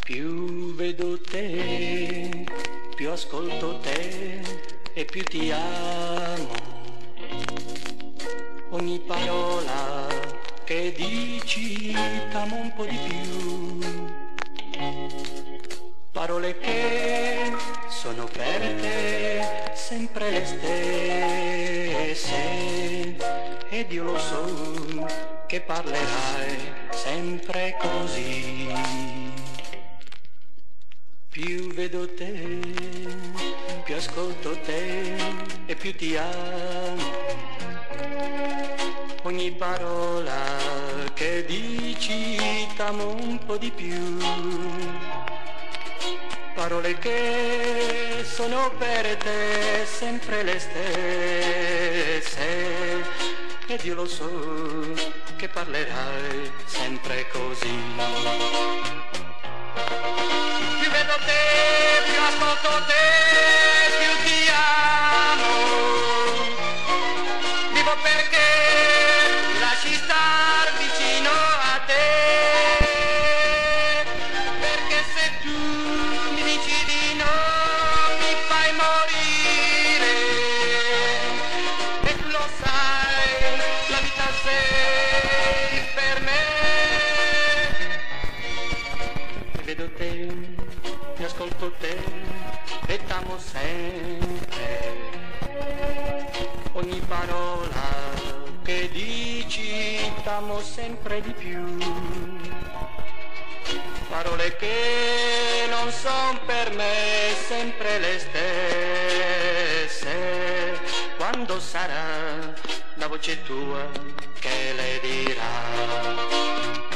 Più vedo te, più ascolto te e più ti amo. Ogni parola che dici t'amo un po' di più. Parole che sono per te sempre le stesse, ed io lo so che parlerai sempre così. Più vedo te, più ascolto te e più ti amo. Ogni parola che dici t'amo un po' di più. Parole che sono per te sempre le stesse, ed io lo so che parlerai sempre così. Più vedo te, più ascolto te, più ti amo. Vivo perché mi lasci star vicino a te. Perché se tu mi dici di no, mi fai morire. E tu lo sai, la vita sei per me. Più vedo te, mi ascolto te e t'amo sempre. Ogni parola che dici t'amo sempre di più. Parole che non son per me sempre le stesse. Quando sarà la voce tua che le dirà?